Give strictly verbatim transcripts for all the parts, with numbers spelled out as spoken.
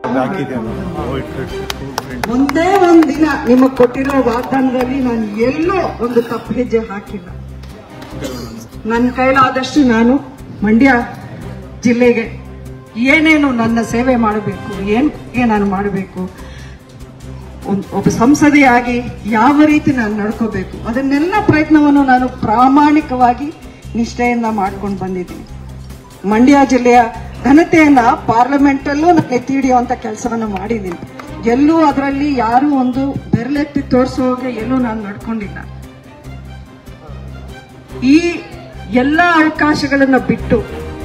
ಒಂದೇ ಒಂದ್ ದಿನ ನಿಮಗ್ ಕೊಟ್ಟಿರೋ ವಾಗ್ದಾನದಲ್ಲಿ ನಾನು ಎಲ್ಲೋ ಒಂದು ತಪ್ಪು ಹೆಜ್ಜೆ ಹಾಕಿಲ್ಲ. ನನ್ನ ಕೈಲಾದಷ್ಟು ನಾನು ಮಂಡ್ಯ ಜಿಲ್ಲೆಗೆ ಏನೇನು ನನ್ನ ಸೇವೆ ಮಾಡಬೇಕು, ಏನ್ ನಾನು ಮಾಡಬೇಕು, ಒಬ್ಬ ಸಂಸದೆಯಾಗಿ ಯಾವ ರೀತಿ ನಾನು ನಡ್ಕೋಬೇಕು, ಅದನ್ನೆಲ್ಲ ಪ್ರಯತ್ನವನ್ನು ನಾನು ಪ್ರಾಮಾಣಿಕವಾಗಿ ನಿಷ್ಠೆಯಿಂದ ಮಾಡ್ಕೊಂಡು ಬಂದಿದ್ದೀನಿ. ಮಂಡ್ಯ ಜಿಲ್ಲೆಯ ಘನತೆಯನ್ನ ಪಾರ್ಲಿಮೆಂಟ್ ಅಲ್ಲೂ ನಾನು ಎತ್ತಿ ಹಿಡಿಯುವಂತ ಕೆಲಸವನ್ನ ಮಾಡಿದ್ದೀನಿ. ಎಲ್ಲೂ ಅದರಲ್ಲಿ ಯಾರು ಒಂದು ಬೆರಳೆತ್ತಿ ತೋರಿಸೋಗೆ ಎಲ್ಲೂ ನಾನು ನಡ್ಕೊಂಡಿಲ್ಲ. ಈ ಎಲ್ಲ ಅವಕಾಶಗಳನ್ನ ಬಿಟ್ಟು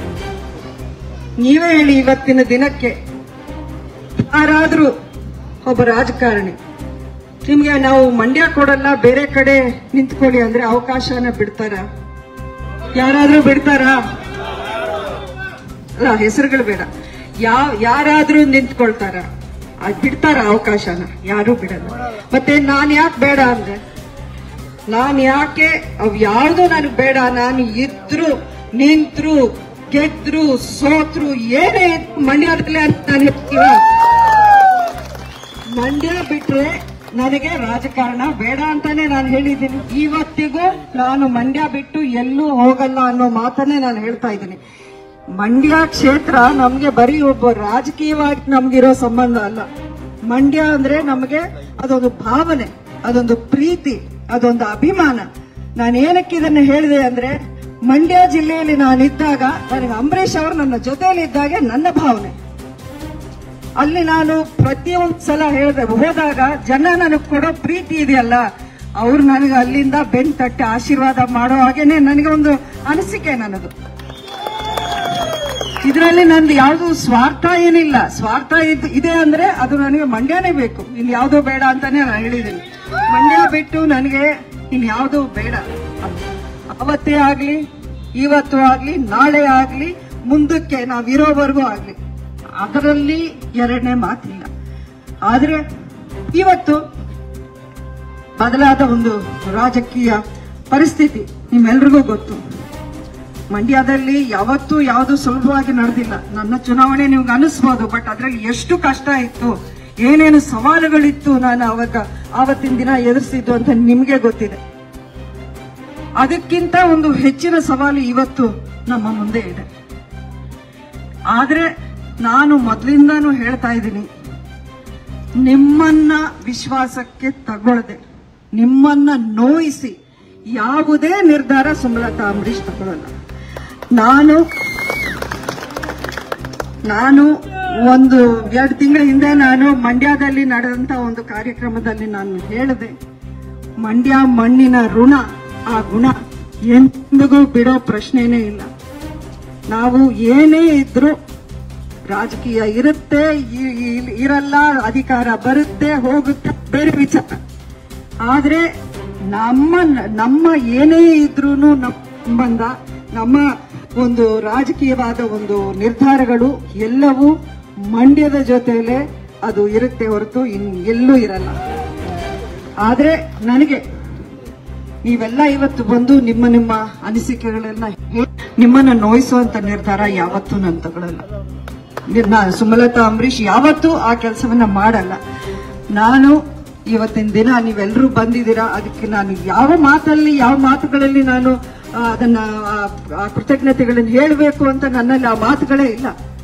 ನೀವೇ ಹೇಳಿ, ಇವತ್ತಿನ ದಿನಕ್ಕೆ ಯಾರಾದ್ರೂ ಒಬ್ಬ ರಾಜಕಾರಣಿ ನಿಮ್ಗೆ ನಾವು ಮಂಡ್ಯ ಕೊಡಲ್ಲ ಬೇರೆ ಕಡೆ ನಿಂತ್ಕೊಳ್ಳಿ ಅಂದ್ರೆ ಅವಕಾಶನ ಬಿಡ್ತಾರ? ಯಾರಾದ್ರೂ ಬಿಡ್ತಾರ? ಅಲ್ಲ, ಹೆಸರುಗಳು ಬೇಡ, ಯಾವ ಯಾರಾದ್ರೂ ನಿಂತ್ಕೊಳ್ತಾರ? ಅದ್ ಬಿಡ್ತಾರ ಅವಕಾಶನ? ಯಾರು ಬಿಡಲ್ಲ. ಮತ್ತೆ ನಾನ್ ಯಾಕೆ ಬೇಡ ಅಂದ್ರೆ, ನಾನ್ ಯಾಕೆ ಅವ್ ಯಾರ್ದು ನನಗ್ ಬೇಡ, ನಾನು ಇದ್ರು ನಿಂತ್ರು ಗೆದ್ರು ಸೋತ್ರು ಏನೇ ಮಂಡ್ಯದಲ್ಲೇ ಅಂತ ನಾನು ಹೇಳ್ತೀವ. ಮಂಡ್ಯ ಬಿಟ್ರೆ ನನಗೆ ರಾಜಕಾರಣ ಬೇಡ ಅಂತಾನೆ ನಾನು ಹೇಳಿದ್ದೀನಿ. ಇವತ್ತಿಗೂ ನಾನು ಮಂಡ್ಯ ಬಿಟ್ಟು ಎಲ್ಲೂ ಹೋಗಲ್ಲ ಅನ್ನೋ ಮಾತನ್ನೇ ನಾನು ಹೇಳ್ತಾ ಇದ್ದೀನಿ. ಮಂಡ್ಯ ಕ್ಷೇತ್ರ ನಮ್ಗೆ ಬರೀ ಒಬ್ಬ ರಾಜಕೀಯವಾಗಿ ನಮ್ಗಿರೋ ಸಂಬಂಧ ಅಲ್ಲ. ಮಂಡ್ಯ ಅಂದ್ರೆ ನಮಗೆ ಅದೊಂದು ಭಾವನೆ, ಅದೊಂದು ಪ್ರೀತಿ, ಅದೊಂದು ಅಭಿಮಾನ. ನಾನು ಏನಕ್ಕೆ ಇದನ್ನ ಹೇಳಿದೆ ಅಂದ್ರೆ, ಮಂಡ್ಯ ಜಿಲ್ಲೆಯಲ್ಲಿ ನಾನಿದ್ದಾಗ ನನಗೆ ಅಂಬರೀಷ್ ಅವರು ನನ್ನ ಜೊತೆಯಲ್ಲಿ ಇದ್ದಾಗ ನನ್ನ ಭಾವನೆ. ಅಲ್ಲಿ ನಾನು ಪ್ರತಿಯೊಂದು ಸಲ ಹೇಳಿದೆ, ಹೋದಾಗ ಜನ ನನಗೆ ಕೊಡೋ ಪ್ರೀತಿ ಇದೆಯಲ್ಲ, ಅವ್ರು ನನಗೆ ಅಲ್ಲಿಂದ ಬೆನ್ ತಟ್ಟಿ ಆಶೀರ್ವಾದ ಮಾಡೋ ಹಾಗೇನೆ ನನಗೆ ಒಂದು ಅನಿಸಿಕೆ ನನ್ನದು. ಇದರಲ್ಲಿ ನಂದು ಯಾವುದು ಸ್ವಾರ್ಥ ಏನಿಲ್ಲ. ಸ್ವಾರ್ಥ ಇದೆ ಅಂದ್ರೆ ಅದು ನನಗೆ ಮಂಡ್ಯನೇ ಬೇಕು, ಇನ್ ಯಾವ್ದೋ ಬೇಡ ಅಂತಾನೆ ನಾನು ಹೇಳಿದ್ದೀನಿ. ಮಂಡ್ಯ ಬಿಟ್ಟು ನನಗೆ ಇನ್ ಯಾವ್ದು ಬೇಡ. ಅವತ್ತೇ ಆಗ್ಲಿ, ಇವತ್ತು ಆಗ್ಲಿ, ನಾಳೆ ಆಗ್ಲಿ, ಮುಂದಕ್ಕೆ ನಾವಿರೋವರೆಗೂ ಆಗ್ಲಿ, ಅದರಲ್ಲಿ ಎರಡನೇ ಮಾತಿಲ್ಲ. ಆದ್ರೆ ಇವತ್ತು ಬದಲಾದ ಒಂದು ರಾಜಕೀಯ ಪರಿಸ್ಥಿತಿ ನಿಮ್ಮೆಲ್ರಿಗೂ ಗೊತ್ತು. ಮಂಡ್ಯದಲ್ಲಿ ಯಾವತ್ತೂ ಯಾವುದು ಸುಲಭವಾಗಿ ನಡೆದಿಲ್ಲ. ನನ್ನ ಚುನಾವಣೆ ನಿಮ್ಗೆ ಅನಿಸ್ಬೋದು, ಬಟ್ ಅದ್ರಲ್ಲಿ ಎಷ್ಟು ಕಷ್ಟ ಇತ್ತು, ಏನೇನು ಸವಾಲುಗಳಿತ್ತು ನಾನು ಅವಾಗ ಆವತ್ತಿನ ದಿನ ಎದುರಿಸಿದ್ದು ಅಂತ ನಿಮ್ಗೆ ಗೊತ್ತಿದೆ. ಅದಕ್ಕಿಂತ ಒಂದು ಹೆಚ್ಚಿನ ಸವಾಲು ಇವತ್ತು ನಮ್ಮ ಮುಂದೆ ಇದೆ. ಆದ್ರೆ ನಾನು ಮೊದಲಿಂದಾನು ಹೇಳ್ತಾ ಇದ್ದೀನಿ, ನಿಮ್ಮನ್ನ ವಿಶ್ವಾಸಕ್ಕೆ ತಗೊಳ್ಳದೆ, ನಿಮ್ಮನ್ನ ನೋಯಿಸಿ ಯಾವುದೇ ನಿರ್ಧಾರ ಸುಮಲತಾ ಅಂಬರೀಷ್ ತಗೊಳ್ಳಲ್ಲ. ನಾನು ನಾನು ಒಂದು ಎರಡು ತಿಂಗಳ ಹಿಂದೆ ನಾನು ಮಂಡ್ಯದಲ್ಲಿ ನಡೆದಂತ ಒಂದು ಕಾರ್ಯಕ್ರಮದಲ್ಲಿ ನಾನು ಹೇಳಿದೆ, ಮಂಡ್ಯ ಮಣ್ಣಿನ ಋಣ, ಆ ಗುಣ ಎಂದಿಗೂ ಬಿಡೋ ಪ್ರಶ್ನೆನೇ ಇಲ್ಲ. ನಾವು ಏನೇ ಇದ್ರು, ರಾಜಕೀಯ ಇರುತ್ತೆ ಇರಲ್ಲ, ಅಧಿಕಾರ ಬರುತ್ತೆ ಹೋಗುತ್ತೆ, ಬೇರೆ ವಿಚಾರ. ಆದ್ರೆ ನಮ್ಮ ನಮ್ಮ ಏನೇ ಇದ್ರೂ ನಮ್ಮ ಸಂಬಂಧ, ನಮ್ಮ ಒಂದು ರಾಜಕೀಯವಾದ ಒಂದು ನಿರ್ಧಾರಗಳು ಎಲ್ಲವೂ ಮಂಡ್ಯದ ಜೊತೆಲೆ ಅದು ಇರುತ್ತೆ ಹೊರತು ಇನ್ ಎಲ್ಲೂ ಇರಲ್ಲ. ಆದ್ರೆ ನನಗೆ ನೀವೆಲ್ಲ ಇವತ್ತು ಬಂದು ನಿಮ್ಮ ನಿಮ್ಮ ಅನಿಸಿಕೆಗಳೆಲ್ಲ ನಿಮ್ಮನ್ನ ನೋಯಿಸುವಂತ ನಿರ್ಧಾರ ಯಾವತ್ತೂ ನಾನು ತಗೊಳ್ಳಲ್ಲ. ಸುಮಲತಾ ಅಂಬರೀಷ್ ಯಾವತ್ತೂ ಆ ಕೆಲಸವನ್ನ ಮಾಡಲ್ಲ. ನಾನು ಇವತ್ತಿನ ದಿನ ನೀವೆಲ್ಲರೂ ಬಂದಿದ್ದೀರಾ, ಅದಕ್ಕೆ ನಾನು ಯಾವ ಮಾತಲ್ಲಿ ಯಾವ ಮಾತುಗಳಲ್ಲಿ ನಾನು ಅದನ್ನ ಕೃತಜ್ಞತೆಗಳನ್ನು ಹೇಳಬೇಕು ಅಂತ ನನ್ನಲ್ಲಿ ಆ ಮಾತುಗಳೇ ಇಲ್ಲ.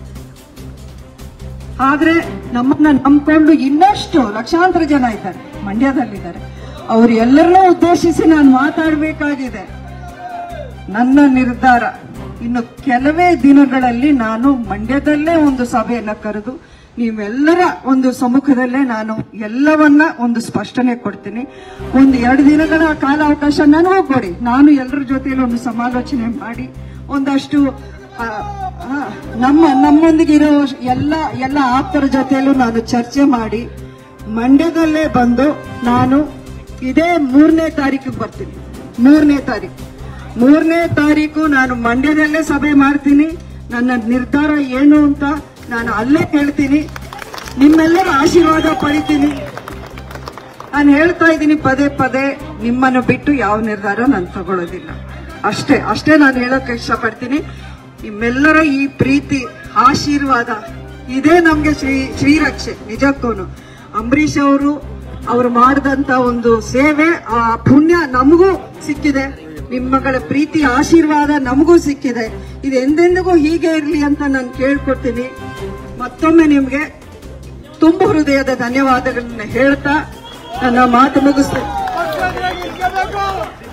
ಆದ್ರೆ ನಮ್ಮನ್ನ ನಂಬ್ಕೊಂಡು ಇನ್ನಷ್ಟು ಲಕ್ಷಾಂತರ ಜನ ಇದ್ದಾರೆ, ಮಂಡ್ಯದಲ್ಲಿದ್ದಾರೆ. ಅವ್ರು ಎಲ್ಲರನ್ನೂ ಉದ್ದೇಶಿಸಿ ನಾನು ಮಾತಾಡಬೇಕಾಗಿದೆ. ನನ್ನ ನಿರ್ಧಾರ ಇನ್ನು ಕೆಲವೇ ದಿನಗಳಲ್ಲಿ ನಾನು ಮಂಡ್ಯದಲ್ಲೇ ಒಂದು ಸಭೆಯನ್ನ ಕರೆದು ನೀವೆಲ್ಲರ ಒಂದು ಸಮ್ಮುಖದಲ್ಲೇ ನಾನು ಎಲ್ಲವನ್ನ ಒಂದು ಸ್ಪಷ್ಟನೆ ಕೊಡ್ತೀನಿ. ಒಂದು ಎರಡು ದಿನಗಳ ಕಾಲಾವಕಾಶ ನಾನು ಹೋಗ್ಕೊಡಿ, ನಾನು ಎಲ್ಲರ ಜೊತೆಯಲ್ಲಿ ಒಂದು ಸಮಾಲೋಚನೆ ಮಾಡಿ ಒಂದಷ್ಟು ನಮ್ಮ ನಮ್ಮೊಂದಿಗಿರೋ ಎಲ್ಲ ಎಲ್ಲ ಆಪ್ತರ ಜೊತೆಯಲ್ಲೂ ನಾನು ಚರ್ಚೆ ಮಾಡಿ ಮಂಡ್ಯದಲ್ಲೇ ಬಂದು ನಾನು ಇದೇ ಮೂರನೇ ತಾರೀಕಿಗೆ ಬರ್ತೀನಿ. ಮೂರನೇ ತಾರೀಕು ಮೂರನೇ ತಾರೀಕು ನಾನು ಮಂಡ್ಯದಲ್ಲೇ ಸಭೆ ಮಾಡ್ತೀನಿ. ನನ್ನ ನಿರ್ಧಾರ ಏನು ಅಂತ ನಾನು ಅಲ್ಲೇ ಹೇಳ್ತೀನಿ. ನಿಮ್ಮೆಲ್ಲರ ಆಶೀರ್ವಾದ ಪಡಿತೀನಿ. ನಾನು ಹೇಳ್ತಾ ಇದ್ದೀನಿ ಪದೇ ಪದೇ, ನಿಮ್ಮನ್ನು ಬಿಟ್ಟು ಯಾವ ನಿರ್ಧಾರ ನಾನು ತಗೊಳ್ಳೋದಿಲ್ಲ. ಅಷ್ಟೇ ಅಷ್ಟೇ ನಾನು ಹೇಳೋಕೆ ಇಷ್ಟಪಡ್ತೀನಿ. ನಿಮ್ಮೆಲ್ಲರ ಈ ಪ್ರೀತಿ, ಆಶೀರ್ವಾದ ಇದೇ ನಮ್ಗೆ ಶ್ರೀ ಶ್ರೀರಕ್ಷೆ. ನಿಜಕ್ಕೂನು ಅಂಬರೀಷ್ ಅವರು ಅವರು ಮಾಡಿದಂತ ಒಂದು ಸೇವೆ, ಆ ಪುಣ್ಯ ನಮಗೂ ಸಿಕ್ಕಿದೆ, ನಿಮ್ಮಗಳ ಪ್ರೀತಿ ಆಶೀರ್ವಾದ ನಮಗೂ ಸಿಕ್ಕಿದೆ. ಇದು ಎಂದೆಂದಿಗೂ ಹೀಗೆ ಇರಲಿ ಅಂತ ನಾನು ಕೇಳ್ಕೊಡ್ತೀನಿ. ಮತ್ತೊಮ್ಮೆ ನಿಮ್ಗೆ ತುಂಬ ಹೃದಯದ ಧನ್ಯವಾದಗಳನ್ನ ಹೇಳ್ತಾ ನನ್ನ ಮಾತು ಮುಗಿಸ್ತೇನೆ.